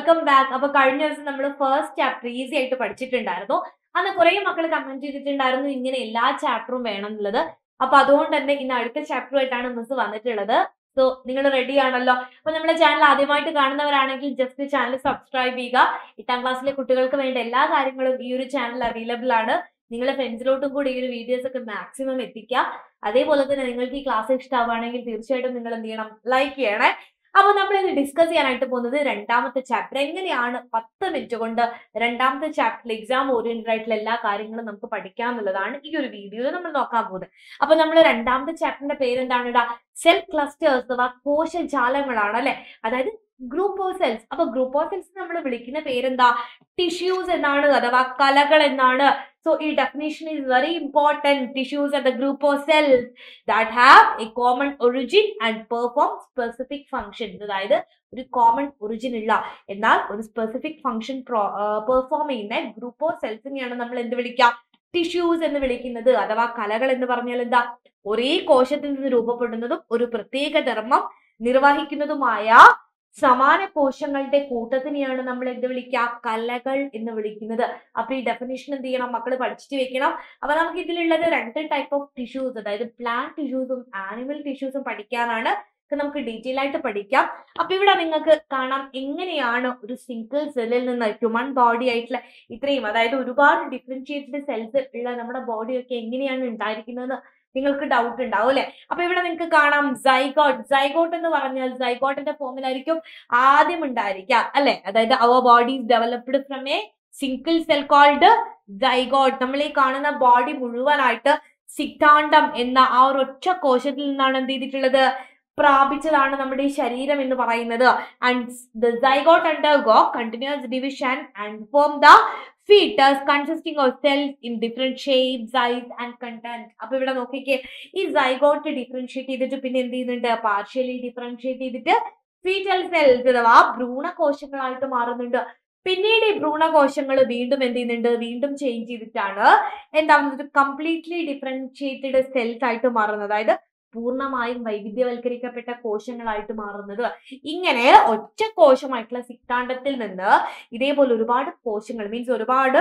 Welcome back. അപ്പൊ കഴിഞ്ഞ ദിവസം നമ്മൾ ഫസ്റ്റ് ചാപ്റ്റർ ഈസി ആയിട്ട് പഠിച്ചിട്ടുണ്ടായിരുന്നു. അന്ന് കുറെ മക്കൾ കമന്റ് ചെയ്തിട്ടുണ്ടായിരുന്നു ഇങ്ങനെ എല്ലാ ചാപ്റ്ററും വേണം എന്നുള്ളത്. അപ്പൊ അതുകൊണ്ട് തന്നെ ഇന്ന് അടുത്ത ചാപ്റ്ററുമായിട്ടാണ് മിസ് വന്നിട്ടുള്ളത്. സോ നിങ്ങൾ റെഡി ആണല്ലോ? അപ്പൊ നമ്മുടെ ചാനൽ ആദ്യമായിട്ട് കാണുന്നവരാണെങ്കിൽ ജസ്റ്റ് ചാനൽ സബ്സ്ക്രൈബ് ചെയ്യുക. 8ാം ക്ലാസ്സിലെ കുട്ടികൾക്ക് വേണ്ട എല്ലാ കാര്യങ്ങളും ഈ ഒരു ചാനൽ അവൈലബിൾ ആണ്. നിങ്ങളുടെ ഫ്രണ്ട്സിലോട്ടും കൂടി ഈ ഒരു വീഡിയോസ് ഒക്കെ മാക്സിമം എത്തിക്കുക. അതേപോലെ തന്നെ നിങ്ങൾക്ക് ഈ ക്ലാസ് ഇഷ്ടമാവുകയാണെങ്കിൽ തീർച്ചയായിട്ടും നിങ്ങൾ എന്ത് ചെയ്യണം, ലൈക്ക് ചെയ്യണേ. അപ്പൊ നമ്മൾ ഇന്ന് ഡിസ്കസ് ചെയ്യാനായിട്ട് പോകുന്നത് രണ്ടാമത്തെ ചാപ്റ്റർ എങ്ങനെയാണ് 10 മിനിറ്റ് കൊണ്ട് രണ്ടാമത്തെ ചാപ്റ്ററിൽ എക്സാം ഓറിയന്റഡ് ആയിട്ടുള്ള എല്ലാ കാര്യങ്ങളും നമുക്ക് പഠിക്കാം എന്നുള്ളതാണ് ഈ ഒരു വീഡിയോയിൽ നമ്മൾ നോക്കാൻ പോകുന്നത്. അപ്പൊ നമ്മൾ രണ്ടാമത്തെ ചാപ്റ്ററിന്റെ പേരെന്താണ് ഇടാ? സെൽ ക്ലസ്റ്റേഴ്സ് അഥവാ കോശജാലങ്ങളാണ് അല്ലെ, അതായത് ഗ്രൂപ്പ് ഓഫ് സെൽസ്. അപ്പൊ ഗ്രൂപ്പ് ഓഫ് സെൽസ് നമ്മൾ വിളിക്കുന്ന പേരെന്താ? ടിഷ്യൂസ് എന്നാണ്, അഥവാ കലകൾ എന്നാണ്. So, a definition is very important. Tissues are the group of cells that have a common origin and perform specific functions. അതായത് ഒരു കോമൺ ഒറിജിൻ ഇല്ല, എന്നാൽ ഒരു സ്പെസിഫിക് ഫംഗ്ഷൻ പെർഫോം ചെയ്യുന്ന ഗ്രൂപ്പ് ഓഫ് സെൽസിനെയാണ് നമ്മൾ എന്ത് വിളിക്കുക? ടിഷ്യൂസ് എന്ന് വിളിക്കുന്നത്. അഥവാ കലകൾ എന്ന് പറഞ്ഞാൽ എന്താ? ഒരേ കോശത്തിൽ നിന്ന് രൂപപ്പെടുന്നതും ഒരു പ്രത്യേക ധർമ്മം നിർവഹിക്കുന്നതുമായ സമാന കോശങ്ങളുടെ കൂട്ടത്തിനെയാണ് നമ്മൾ എന്ത് വിളിക്കുക? കലകൾ എന്ന് വിളിക്കുന്നത്. അപ്പൊ ഈ ഡെഫിനിഷൻ എന്ത് ചെയ്യണം മക്കൾ പഠിച്ചിട്ട് വെക്കണം. അപ്പൊ നമുക്ക് ഇതിലുള്ളത് 2 ടൈപ്പ് ഓഫ് ടിഷ്യൂസ്, അതായത് പ്ലാന്റ് ടിഷ്യൂസും ആനിമൽ ടിഷ്യൂസും പഠിക്കാനാണ്. നമുക്ക് ഡീറ്റെയിൽ ആയിട്ട് പഠിക്കാം. അപ്പൊ ഇവിടെ നിങ്ങൾക്ക് കാണാം എങ്ങനെയാണ് ഒരു സിംഗിൾ സെല്ലിൽ നിന്ന് ഹ്യൂമൻ ബോഡി ആയിട്ടുള്ള ഇത്രയും, അതായത് ഒരുപാട് ഡിഫറൻഷിയേറ്റഡ് സെൽസ് ഉള്ള നമ്മുടെ ബോഡിയൊക്കെ എങ്ങനെയാണ് ഉണ്ടായിരിക്കുന്നത് നിങ്ങൾക്ക് ഡൗട്ട് ഉണ്ടാവും അല്ലെ. അപ്പൊ ഇവിടെ നിങ്ങൾക്ക് കാണാം സൈഗോട്ട്. സൈഗോട്ട് എന്ന് പറഞ്ഞാൽ സൈഗോട്ടിന്റെ ഫോമിലായിരിക്കും ആദ്യം ഉണ്ടായിരിക്കുക അല്ലെ. അതായത് അവർ body developed from a single cell called zygote. നമ്മൾ ഈ കാണുന്ന ബോഡി മുഴുവനായിട്ട് സിക്താണ്ഡം എന്ന ആ ഒരു ഒറ്റ കോശത്തിൽ നിന്നാണ് എന്ത് ചെയ്തിട്ടുള്ളത്? പ്രാപിച്ചതാണ് നമ്മുടെ ഈ ശരീരം എന്ന് പറയുന്നത്. And the zygote undergo continuous division and form the fetus consisting of cells in different shapes, size and content. അപ്പൊ ഇവിടെ നോക്കിക്കേ, ഈ സൈഗോട്ട് ഡിഫറൻഷിയേറ്റ് ചെയ്തിട്ട് പിന്നെ എന്ത് ചെയ്യുന്നുണ്ട്? പാർഷ്യലി ഡിഫറൻഷിയേറ്റ് ചെയ്തിട്ട് ഫീറ്റൽ സെൽസ് അഥവാ ഭ്രൂണകോശങ്ങളായിട്ട് മാറുന്നുണ്ട്. പിന്നീട് ഈ ഭ്രൂണകോശങ്ങൾ വീണ്ടും എന്ത് ചെയ്യുന്നുണ്ട്? വീണ്ടും ചേഞ്ച് ചെയ്തിട്ടാണ് എന്താവുന്നത്? കംപ്ലീറ്റ്ലി ഡിഫറൻഷിയേറ്റഡ് സെൽസ് ആയിട്ട് മാറുന്നത്, അതായത് പൂർണ്ണമായും വൈവിധ്യവൽക്കരിക്കപ്പെട്ട കോശങ്ങളായിട്ട് മാറുന്നത്. ഇങ്ങനെ ഒറ്റ കോശമായിട്ടുള്ള സിക്താണ്ഡത്തിൽ നിന്ന് ഇതേപോലെ ഒരുപാട് കോശങ്ങൾ, മീൻസ് ഒരുപാട്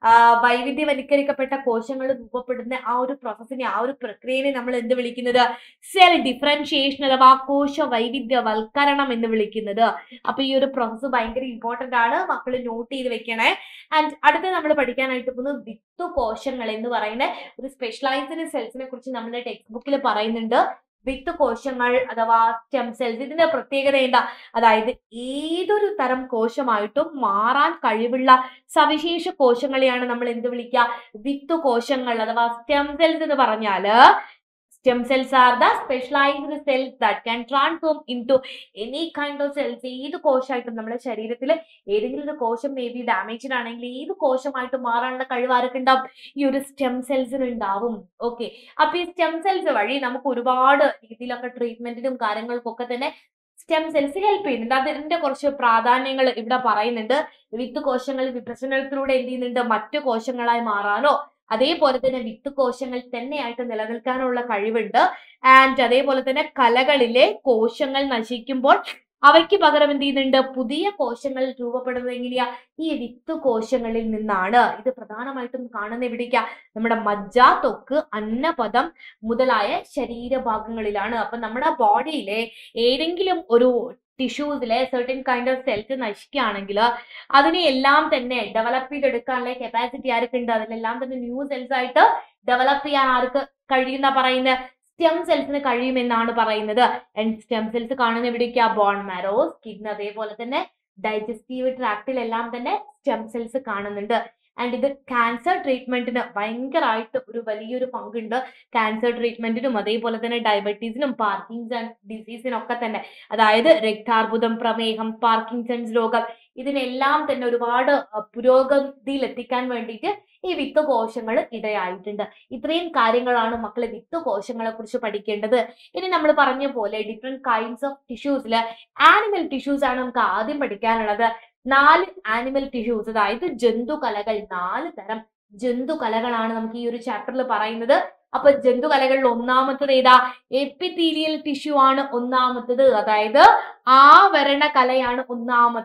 വൈവിധ്യവൽക്കരിക്കപ്പെട്ട കോശങ്ങൾ രൂപപ്പെടുന്ന ആ ഒരു പ്രോസസ്സിനെ, ആ ഒരു പ്രക്രിയനെ നമ്മൾ എന്ത് വിളിക്കുന്നത്? സെൽ ഡിഫറൻഷിയേഷൻ അഥവാ കോശ വൈവിധ്യവൽക്കരണം എന്ന് വിളിക്കുന്നത്. അപ്പൊ ഈ ഒരു പ്രോസസ്സ് ഭയങ്കര ഇമ്പോർട്ടന്റ് ആണ്, മക്കൾ നോട്ട് ചെയ്ത് വെക്കണേ. ആൻഡ് അടുത്ത നമ്മൾ പഠിക്കാനായിട്ട് പോകുന്നത് വിത്ത് കോശങ്ങൾ എന്ന് പറയുന്ന ഒരു സ്പെഷ്യലൈസ്ഡ് സെൽസിനെ കുറിച്ച് നമ്മുടെ ടെക്സ്റ്റ് ബുക്കിൽ പറയുന്നുണ്ട്. വിത്ത് കോശങ്ങൾ അഥവാ സ്റ്റെം സെൽസ്. ഇതിന്റെ പ്രത്യേകത എന്താ? അതായത് ഏതൊരു തരം കോശമായിട്ടും മാറാൻ കഴിവുള്ള സവിശേഷ കോശങ്ങളെയാണ് നമ്മൾ എന്ത് വിളിക്കുക? വിത്ത് കോശങ്ങൾ അഥവാ സ്റ്റെം സെൽസ് എന്ന് പറഞ്ഞാല് stem cells are the specialized cells that can transform into any kind of cells. ഏത് കോശമായിട്ടും നമ്മുടെ ശരീരത്തിൽ ഏതെങ്കിലും ഒരു കോശം മേ ബി ഡാമേജ്ഡ് ആണെങ്കിൽ ഏത് കോശമായിട്ട് മാറാനുള്ള കഴിവ് ആരൊക്കെ ഉണ്ടാവും? ഈ ഒരു സ്റ്റെം സെൽസിന് ഉണ്ടാവും. ഓക്കെ, അപ്പൊ ഈ സ്റ്റെം സെൽസ് വഴി നമുക്ക് ഒരുപാട് രീതിയിലൊക്കെ ട്രീറ്റ്മെന്റിനും കാര്യങ്ങൾക്കൊക്കെ തന്നെ സ്റ്റെം സെൽസ് ഹെൽപ്പ് ചെയ്യുന്നുണ്ട്. അതിന്റെ കുറച്ച് പ്രാധാന്യങ്ങൾ ഇവിടെ പറയുന്നുണ്ട്. വിത്ത് കോശങ്ങൾ വിഭജനത്തിലൂടെ എന്ത് ചെയ്യുന്നുണ്ട്? മറ്റു കോശങ്ങളായി മാറാനോ അതേപോലെ തന്നെ വിത്ത് കോശങ്ങൾ തന്നെയായിട്ട് നിലനിൽക്കാനുള്ള കഴിവുണ്ട്. ആൻഡ് അതേപോലെ തന്നെ കലകളിലെ കോശങ്ങൾ നശിക്കുമ്പോൾ അവയ്ക്ക് പകരം എന്ത് ചെയ്യുന്നുണ്ട്? പുതിയ കോശങ്ങൾ രൂപപ്പെടുന്നത് എങ്ങനെയാ? ഈ വിത്ത് കോശങ്ങളിൽ നിന്നാണ്. ഇത് പ്രധാനമായിട്ടും കാണുന്ന എവിടേക്കാ? നമ്മുടെ മജ്ജ, ത്വക്ക്, അന്നപദം മുതലായ ശരീരഭാഗങ്ങളിലാണ്. അപ്പൊ നമ്മുടെ ബോഡിയിലെ ഏതെങ്കിലും ഒരു ടിഷ്യൂസിലെ സർട്ടൻ കൈൻഡ് ഓഫ് സെൽസ് നശിക്കുകയാണെങ്കിൽ അതിനെ എല്ലാം തന്നെ ഡെവലപ്പ് ചെയ്തെടുക്കാനുള്ള കപ്പാസിറ്റി ആർക്ക് ഉണ്ട്? അതിലെല്ലാം തന്നെ ന്യൂ സെൽസ് ആയിട്ട് ഡെവലപ്പ് ചെയ്യാൻ ആർക്ക് കഴിയുന്ന പറയുന്നത്? സ്റ്റെം സെൽസിന് കഴിയുമെന്നാണ് പറയുന്നത്. ആൻഡ് സ്റ്റെം സെൽസ് കാണുന്ന എവിടേക്കാ? ബോൺ മാരോ, സ്കിൻ, അതേപോലെ തന്നെ ഡൈജസ്റ്റീവ് ട്രാക്റ്റിലെല്ലാം തന്നെ സ്റ്റെം സെൽസ് കാണുന്നുണ്ട്. ആൻഡ് ഇത് ക്യാൻസർ ട്രീറ്റ്മെന്റിന് ഭയങ്കരമായിട്ട് ഒരു വലിയൊരു പങ്കുണ്ട്. ക്യാൻസർ ട്രീറ്റ്മെന്റിനും അതേപോലെ തന്നെ ഡയബറ്റീസിനും പാർക്കിൻസൺ ഡിസീസിനൊക്കെ തന്നെ, അതായത് രക്താർബുദം, പ്രമേഹം, പാർക്കിൻസൺസ് രോഗം, ഇതിനെല്ലാം തന്നെ ഒരുപാട് പുരോഗതിയിൽ എത്തിക്കാൻ വേണ്ടിയിട്ട് ഈ വിത്ത് കോശങ്ങൾ ഇടയായിട്ടുണ്ട്. ഇത്രയും കാര്യങ്ങളാണ് മക്കളെ വിത്ത് കോശങ്ങളെ കുറിച്ച് പഠിക്കേണ്ടത്. ഇനി നമ്മൾ പറഞ്ഞ പോലെ ഡിഫറെന്റ് കൈൻഡ്സ് ഓഫ് ടിഷ്യൂസിൽ ആനിമൽ ടിഷ്യൂസ് ആണ് നമുക്ക് ആദ്യം പഠിക്കാനുള്ളത്. 4 ആനിമൽ ടിഷ്യൂസ്, അതായത് ജന്തുകലകൾ, 4 തരം ജന്തുകലകളാണ് നമുക്ക് ഈ ഒരു ചാപ്റ്ററിൽ പറയുന്നത്. അപ്പൊ ജന്തുകലകളിൽ ഒന്നാമത്തത് ഏതാ? എപ്പിത്തീലിയൽ ടിഷ്യൂ ആണ് ഒന്നാമത്തത്, അതായത് ആവരണ കലയാണ് ഒന്നാമത്തത്.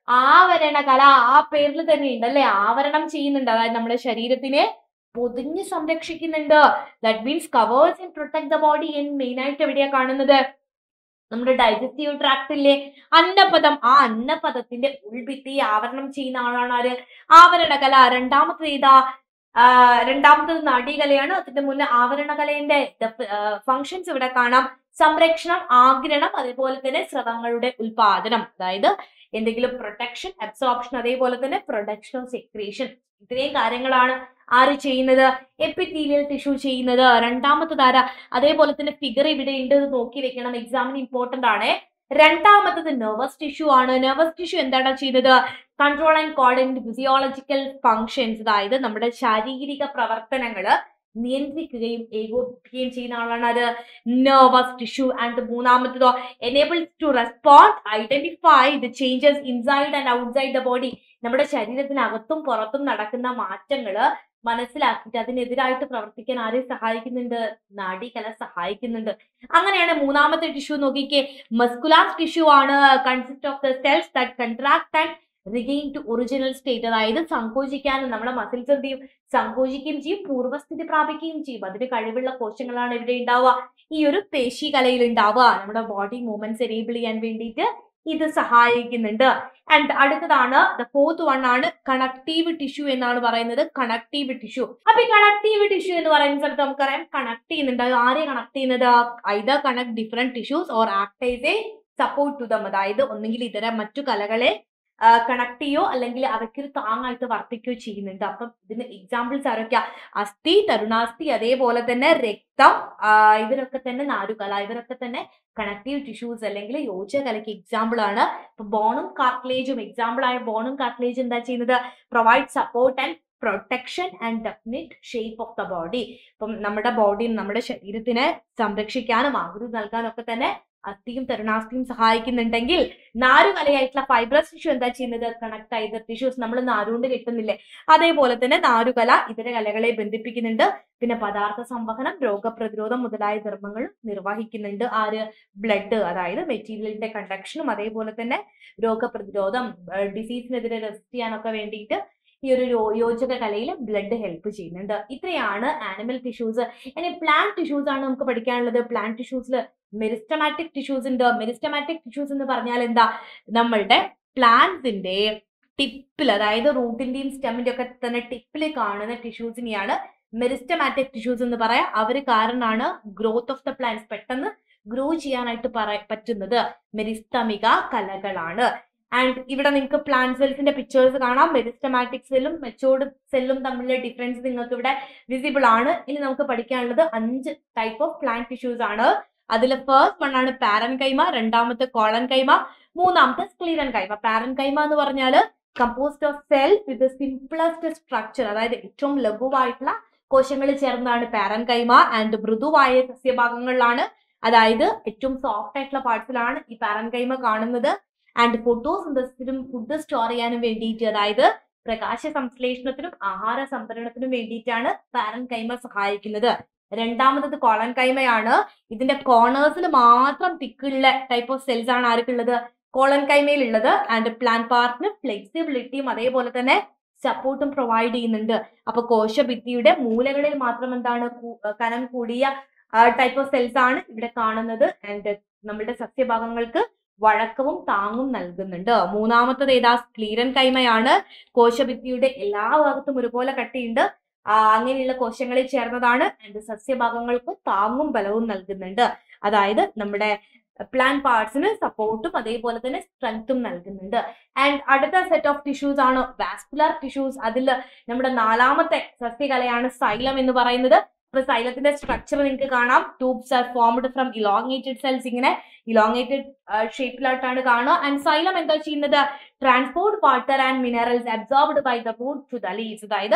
ആവരണകല ആ പേരിൽ തന്നെ ഉണ്ട് അല്ലെ, ആവരണം ചെയ്യുന്നുണ്ട്, അതായത് നമ്മുടെ ശരീരത്തിനെ പൊതിഞ്ഞ് സംരക്ഷിക്കുന്നുണ്ട്. That means covers and protect the body. Main ആയിട്ട് എവിടെയാ കാണുന്നത്? നമ്മുടെ ഡൈജസ്റ്റീവ് ട്രാക്ടിലെ അന്നപദം, ആ അന്നപദത്തിന്റെ ഉൾഭിത്തി ആവരണം ചെയ്യുന്ന ആളാണ് ആര്? ആവരണകല. രണ്ടാമത്തത് ഏതാ? രണ്ടാമത്തത് നാഡീകലയാണ്. അതിന്റെ മുന്നേ ആവരണകലയുടെ ഫങ്ഷൻസ് ഇവിടെ കാണാം. സംരക്ഷണം, ആഗിരണം, അതേപോലെ തന്നെ സ്രവങ്ങളുടെ ഉൽപാദനം, അതായത് എന്തെങ്കിലും പ്രൊട്ടക്ഷൻ, അബ്സോർപ്ഷൻ, അതേപോലെ തന്നെ പ്രൊഡക്ഷൻ, സെക്രീഷൻ, ഇത്രയും കാര്യങ്ങളാണ് ആര് ചെയ്യുന്നത്? എപ്പിത്തീലിയൽ ടിഷ്യൂ ചെയ്യുന്നത്. രണ്ടാമത്തത് ആരാ? അതേപോലെ തന്നെ ഫിഗർ ഇവിടെ ഉണ്ട്, നോക്കി വെക്കണം, എക്സാമിന് ഇമ്പോർട്ടന്റ് ആണ്. രണ്ടാമത്തത് നെർവസ് ടിഷ്യൂ ആണ്. നെർവസ് ടിഷ്യൂ എന്താണ് ചെയ്യുന്നത്? Control and coordinate physiological functions, അതായത് നമ്മുടെ ശാരീരിക പ്രവർത്തനങ്ങള് നിയന്ത്രിക്കുകയും ഏകോപിപ്പിക്കുകയും ചെയ്യുന്ന ആളാണ് അത് നെർവസ് ടിഷ്യൂ. ആൻഡ് മൂന്നാമത്തതോ enables to respond, identify the changes inside and outside the body. നമ്മുടെ ശരീരത്തിനകത്തും പുറത്തും നടക്കുന്ന മാറ്റങ്ങള് മനസ്സിലാക്കിയിട്ട് അതിനെതിരായിട്ട് പ്രവർത്തിക്കാൻ ആരെ സഹായിക്കുന്നുണ്ട്? നാഡീകല സഹായിക്കുന്നുണ്ട്. അങ്ങനെയാണ് മൂന്നാമത്തെ ടിഷ്യൂ നോക്കിക്കേ, മസ്കുലാർ ടിഷ്യൂ ആണ്. Consist of the cells that contract and regain to original state, അതായത് സങ്കോചിക്കാനും നമ്മുടെ മസിൽസ് എന്ത് ചെയ്യും? സങ്കോചിക്കുകയും ചെയ്യും, പൂർവ്വസ്ഥിതി പ്രാപിക്കുകയും ചെയ്യും. അതിന് കഴിവുള്ള കോശങ്ങളാണ് ഇവിടെ ഉണ്ടാവുക, ഈ ഒരു പേശി കലയിൽ ഉണ്ടാവുക. നമ്മുടെ ബോഡി മൂവ്മെന്റ്സ് എനേബിൾ ചെയ്യാൻ വേണ്ടിയിട്ട് ഇത് സഹായിക്കുന്നുണ്ട്. ആൻഡ് അടുത്തതാണ് ദ ഫോർത്ത് വൺ ആണ് കണക്റ്റീവ് ടിഷ്യൂ എന്നാണ് പറയുന്നത്. Connective tissue. അപ്പൊ ഈ കണക്റ്റീവ് ടിഷ്യൂ എന്ന് പറയുന്ന സ്ഥലത്ത് നമുക്കറിയാം കണക്ട് ചെയ്യുന്നുണ്ട്. ആരെ കണക്ട് ചെയ്യുന്നത്? Either connect different tissues or act as a support to them, അതായത് ഒന്നെങ്കിൽ ഇതര മറ്റു കലകളെ കണക്ട് ചെയ്യോ അല്ലെങ്കിൽ അവയ്ക്കൊരു താങ്ങായിട്ട് വർത്തിക്കുകയോ ചെയ്യുന്നുണ്ട്. അപ്പം ഇതിന് എക്സാമ്പിൾസ് ആരൊക്കെയാ? അസ്ഥി, തരുണാസ്ഥി, അതേപോലെ തന്നെ രക്തം, ഇവരൊക്കെ തന്നെ നാരുകല, ഇവരൊക്കെ തന്നെ കണക്റ്റീവ് ടിഷ്യൂസ് അല്ലെങ്കിൽ യോജകലയ്ക്ക് എക്സാമ്പിൾ ആണ്. ഇപ്പൊ ബോണും കാർട്ടിലേജും എക്സാമ്പിൾ ആയ ബോണും കാർട്ടിലേജ് എന്താ ചെയ്യുന്നത്? Provide support and protection and definite shape of the body. ഇപ്പം നമ്മുടെ ബോഡി, നമ്മുടെ ശരീരത്തിനെ സംരക്ഷിക്കാനും ആകൃതി നൽകാനും ഒക്കെ തന്നെ അസ്ഥിയും തരുണാസ്ഥിയും സഹായിക്കുന്നുണ്ടെങ്കിൽ നാരുകലയായിട്ടുള്ള ഫൈബ്രസ് ടിഷ്യൂ എന്താ ചെയ്യുന്നത്? കണക്ട് ആയത് ടിഷ്യൂസ് നമ്മൾ നാരുകൊണ്ട് കെട്ടുന്നില്ലേ, അതേപോലെ തന്നെ നാരുകല ഇതര കലകളെ ബന്ധിപ്പിക്കുന്നുണ്ട്. പിന്നെ പദാർത്ഥ സംവഹനം, രോഗപ്രതിരോധം മുതലായ ധർമ്മങ്ങൾ നിർവഹിക്കുന്നുണ്ട്. ആര്? ബ്ലഡ്, അതായത് മെറ്റീരിയലിന്റെ കണ്ടക്ഷനും അതേപോലെ തന്നെ രോഗപ്രതിരോധം, ഡിസീസിനെതിരെ റെസിസ്റ്റ് ചെയ്യാനൊക്കെ വേണ്ടിയിട്ട് ഈ ഒരു യോജക കലയിൽ ബ്ലഡ് ഹെൽപ്പ് ചെയ്യുന്നുണ്ട്. ഇത്രയാണ് ആനിമൽ ടിഷ്യൂസ്. ഇനി പ്ലാന്റ് ടിഷ്യൂസ് ആണ് നമുക്ക് പഠിക്കാനുള്ളത്. പ്ലാന്റ് ടിഷ്യൂസിൽ മെരിസ്റ്റമാറ്റിക് ടിഷ്യൂസ് ഉണ്ട്. മെരിസ്റ്റമാറ്റിക് ടിഷ്യൂസ് എന്ന് പറഞ്ഞാൽ എന്താ? നമ്മളുടെ പ്ലാന്റ്സിന്റെ ടിപ്പിൽ, അതായത് റൂട്ടിന്റെയും സ്റ്റെമ്മിന്റെ ഒക്കെ തന്നെ ടിപ്പിൽ കാണുന്ന ടിഷ്യൂസിനെയാണ് മെരിസ്റ്റമാറ്റിക് ടിഷ്യൂസ് എന്ന് പറയാം. അവർ കാരണമാണ് ഗ്രോത്ത് ഓഫ് ദ പ്ലാന്റ്സ് പെട്ടെന്ന് ഗ്രോ ചെയ്യാനായിട്ട് പറ്റുന്നത് മെരിസ്റ്റമിക കലകളാണ്. ആൻഡ് ഇവിടെ നിങ്ങൾക്ക് പ്ലാന്റ് സെൽസിന്റെ പിക്ചേഴ്സ് കാണാം. മെരിസ്റ്റമാറ്റിക് സെല്ലും മെച്ചോർഡ് സെല്ലും തമ്മിലുള്ള ഡിഫറൻസ് നിങ്ങൾക്ക് ഇവിടെ വിസിബിൾ ആണ്. ഇനി നമുക്ക് പഠിക്കാനുള്ളത് 5 ടൈപ്പ് ഓഫ് പ്ലാന്റ് ടിഷ്യൂസ് ആണ്. അതിൽ ഫസ്റ്റ് വൺ ആണ് പാരൻകൈമ, രണ്ടാമത്തെ കോളൻകൈമ, മൂന്നാമത്തെ സ്ക്ലീറൻകൈമ. പാരൻകൈമ എന്ന് പറഞ്ഞാൽ composed of cell with simplest structure, അതായത് ഏറ്റവും ലഘുവായിട്ടുള്ള കോശങ്ങൾ ചേർന്നതാണ് പാരൻകൈമ. ആൻഡ് മൃദുവായ സസ്യഭാഗങ്ങളിലാണ്, അതായത് ഏറ്റവും സോഫ്റ്റ് ആയിട്ടുള്ള പാർട്സിലാണ് ഈ പാരൻകൈമ കാണുന്നത്. ആൻഡ് ഫോട്ടോസിന്തസിസിനും ഫുഡ് സ്റ്റോർ ചെയ്യാനും വേണ്ടിയിട്ട്, അതായത് പ്രകാശ സംശ്ലേഷണത്തിനും ആഹാര സംഭരണത്തിനും വേണ്ടിയിട്ടാണ് പാരൻകൈമ സഹായിക്കുന്നത്. രണ്ടാമത്തത് കോളൻകൈമയാണ്. ഇതിന്റെ കോർണേഴ്സിൽ മാത്രം തിക്കുള്ള ടൈപ്പ് ഓഫ് സെൽസ് ആണ് ആർക്കുള്ളത്? കോളൻകൈമയിൽ ഉള്ളത്. ആൻഡ് പ്ലാന്റ് പാർട്ടിന് ഫ്ലെക്സിബിലിറ്റിയും അതേപോലെ തന്നെ സപ്പോർട്ടും പ്രൊവൈഡ് ചെയ്യുന്നുണ്ട്. അപ്പൊ കോശഭിത്തിയുടെ മൂലകളിൽ മാത്രം എന്താണ് കനം കൂടിയ ടൈപ്പ് ഓഫ് സെൽസ് ആണ് ഇവിടെ കാണുന്നത്. ആൻഡ് നമ്മുടെ സസ്യഭാഗങ്ങൾക്ക് വഴക്കവും താങ്ങും നൽകുന്നുണ്ട്. മൂന്നാമത്തത് ഏതാ? സ്ക്ലീറൻകൈമയാണ്. കോശഭിത്തിയുടെ എല്ലാ ഭാഗത്തും ഒരുപോലെ കട്ടിയുണ്ട്, അങ്ങനെയുള്ള കോശങ്ങളിൽ ചേർന്നതാണ്. ആൻഡ് സസ്യഭാഗങ്ങൾക്ക് താങ്ങും ബലവും നൽകുന്നുണ്ട്, അതായത് നമ്മുടെ പ്ലാന്റ് പാർട്സിന് സപ്പോർട്ടും അതേപോലെ തന്നെ സ്ട്രെങ്ത്തും നൽകുന്നുണ്ട്. ആൻഡ് അടുത്ത സെറ്റ് ഓഫ് ടിഷ്യൂസ് ആണ് വാസ്കുലർ ടിഷ്യൂസ്. അതിൽ നമ്മുടെ 4ാമത്തെ സസ്യകലയാണ് സൈലം എന്ന് പറയുന്നത്. അപ്പൊ സൈലത്തിന്റെ സ്ട്രക്ചർ നിങ്ങൾക്ക് കാണാം. Tubes are formed from elongated cells, ഇങ്ങനെ ഇലോങ്ങേറ്റഡ് ഷേപ്പിലായിട്ടാണ് കാണുക. ആൻഡ് സൈലം എന്താ ചെയ്യുന്നത്? Transport water and minerals absorbed by the root to the leaves, അതായത്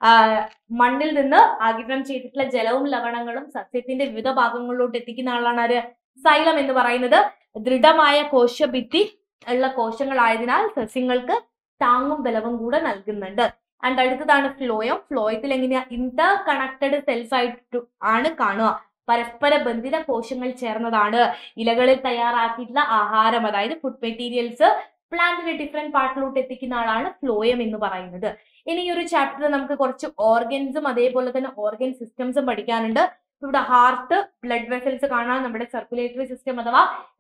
മണ്ണിൽ നിന്ന് ആഗിരണം ചെയ്തിട്ടുള്ള ജലവും ലവണങ്ങളും സസ്യത്തിന്റെ വിവിധ ഭാഗങ്ങളിലോട്ട് എത്തിക്കുന്ന ആളാണ് ആര്? സൈലം എന്ന് പറയുന്നത്. ദൃഢമായ കോശഭിത്തി ഉള്ള കോശങ്ങളായതിനാൽ സസ്യങ്ങൾക്ക് താങ്ങും ബലവും കൂടെ നൽകുന്നുണ്ട്. ആൻഡ് അടുത്തതാണ് ഫ്ലോയം. ഫ്ലോയത്തിൽ എങ്ങനെയാ? ഇന്റർ കണക്റ്റഡ് സെൽസ് ആയിട്ട് ആണ് കാണുക. പരസ്പര ബന്ധിത കോശങ്ങൾ ചേർന്നതാണ്. ഇലകളിൽ തയ്യാറാക്കിയിട്ടുള്ള ആഹാരം, അതായത് ഫുഡ് മെറ്റീരിയൽസ് പ്ലാന്റിന്റെ ഡിഫറെന്റ് പാർട്ടിലോട്ട് എത്തിക്കുന്ന ആളാണ് ഫ്ലോയം എന്ന് പറയുന്നത്. ഇനി ഈ ഒരു ചാപ്റ്ററിൽ നമുക്ക് കുറച്ച് ഓർഗൻസും അതേപോലെ തന്നെ ഓർഗൻ സിസ്റ്റംസും പഠിക്കാനുണ്ട്. ഇവിടെ ഹാർട്ട്, ബ്ലഡ് വെസൽസ് കാണാൻ, നമ്മുടെ സർക്കുലേറ്ററി സിസ്റ്റം അഥവാ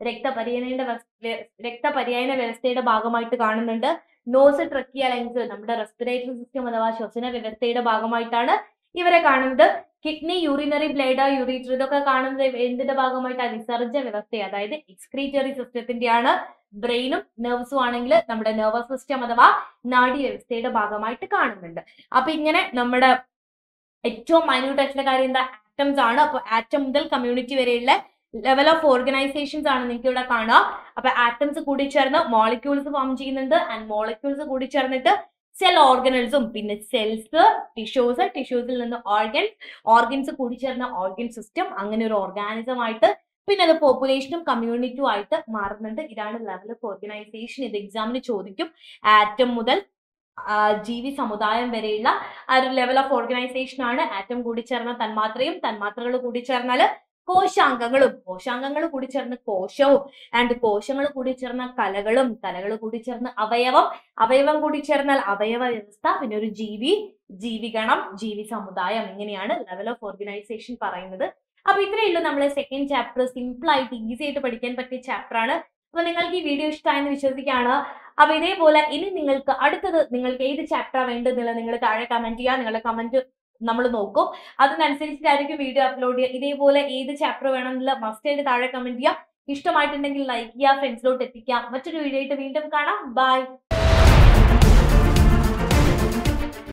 രക്തപര്യായന വ്യവസ്ഥയുടെ ഭാഗമായിട്ട് കാണുന്നുണ്ട്. നോസ്, ട്രക്കിയ, ലങ്സ് നമ്മുടെ റെസ്പിറേറ്ററി സിസ്റ്റം അഥവാ ശ്വസന വ്യവസ്ഥയുടെ ഭാഗമായിട്ടാണ് ഇവരെ കാണുന്നത്. കിഡ്നി, യൂറിനറി ബ്ലേഡ്, യൂറിറ്റർ ഇതൊക്കെ കാണുന്നത് എന്തിന്റെ ഭാഗമായിട്ടാണ്? വിസർജ്ജ വ്യവസ്ഥ, അതായത് എക്സ്ക്രീറ്ററി സിസ്റ്റത്തിന്റെയാണ്. ബ്രെയിനും നെർവ്സും ആണെങ്കിൽ നമ്മുടെ നെർവസ് സിസ്റ്റം അഥവാ നാഡി വ്യവസ്ഥയുടെ ഭാഗമായിട്ട് കാണുന്നുണ്ട്. അപ്പൊ ഇങ്ങനെ നമ്മുടെ ഏറ്റവും മൈന്യൂട്ട് ആയിട്ടുള്ള കാര്യം എന്താ? ആറ്റംസ് ആണ്. അപ്പൊ ആറ്റം മുതൽ കമ്മ്യൂണിറ്റി വരെയുള്ള ലെവൽ ഓഫ് ഓർഗനൈസേഷൻസ് ആണ് നിങ്ങൾക്ക് ഇവിടെ കാണുക. അപ്പൊ ആറ്റംസ് കൂടി ചേർന്ന് മോളിക്യൂൾസ് ഫോം ചെയ്യുന്നുണ്ട്. ആൻഡ് മോളിക്യൂൾസ് കൂടി ചേർന്നിട്ട് സെൽ ഓർഗനൽസും, പിന്നെ സെൽസ്, ടിഷ്യൂസിൽ നിന്ന് ഓർഗൻസ് കൂടി ചേർന്ന ഓർഗൻ സിസ്റ്റം, അങ്ങനെ ഒരു ഓർഗാനിസം ആയിട്ട്, പിന്നെ അത് പോപ്പുലേഷനും കമ്മ്യൂണിറ്റിയും ആയിട്ട് മാറുന്നുണ്ട്. ഇതാണ് ലെവൽ ഓഫ് ഓർഗനൈസേഷൻ. ഇത് എക്സാമിന് ചോദിക്കും. ആറ്റം മുതൽ ജീവി സമുദായം വരെയുള്ള ആ ഒരു ലെവൽ ഓഫ് ഓർഗനൈസേഷൻ ആണ്. ആറ്റം കൂടി ചേർന്ന തന്മാത്രയും, തന്മാത്രകൾ കൂടി ചേർന്നാൽ കോശാംഗങ്ങൾ കൂടി ചേർന്ന് കോശവും, ആൻഡ് കോശങ്ങൾ കൂടി ചേർന്ന കലകളും കൂടി ചേർന്ന് അവയവം കൂടി ചേർന്നാൽ അവയവ വ്യവസ്ഥ, പിന്നെ ഒരു ജീവിഗണം, ജീവി സമുദായം. ഇങ്ങനെയാണ് ലെവൽ ഓഫ് ഓർഗനൈസേഷൻ പറയുന്നത്. അപ്പൊ ഇത്രയേ ഉള്ളൂ നമ്മളെ സെക്കൻഡ് ചാപ്റ്റർ. സിമ്പിൾ ആയിട്ട് ഈസി ആയിട്ട് പഠിക്കാൻ പറ്റിയ ചാപ്റ്റർ ആണ്. അപ്പൊ നിങ്ങൾക്ക് ഈ വീഡിയോ ഇഷ്ടമായെന്ന് വിശ്വസിക്കുകയാണ്. അപ്പൊ ഇതേപോലെ ഇനി നിങ്ങൾക്ക് അടുത്തത് നിങ്ങൾക്ക് ഏത് ചാപ്റ്റർ വേണ്ടതെന്നുള്ളത് നിങ്ങൾ താഴെ കമന്റ് ചെയ്യുക. നിങ്ങളുടെ കമന്റ് നമ്മൾ നോക്കും. അതിനനുസരിച്ചിട്ടായിരിക്കും വീഡിയോ അപ്ലോഡ് ചെയ്യുക. ഇതേപോലെ ഏത് ചാപ്റ്റർ വേണമെന്നുള്ള മസ്റ്റ് ആയിട്ട് താഴെ കമന്റ് ചെയ്യുക. ഇഷ്ടമായിട്ടുണ്ടെങ്കിൽ ലൈക്ക് ചെയ്യുക, ഫ്രണ്ട്സിലോട്ട് എത്തിക്കുക. മറ്റൊരു വീഡിയോ ആയിട്ട് വീണ്ടും കാണാം. ബൈ.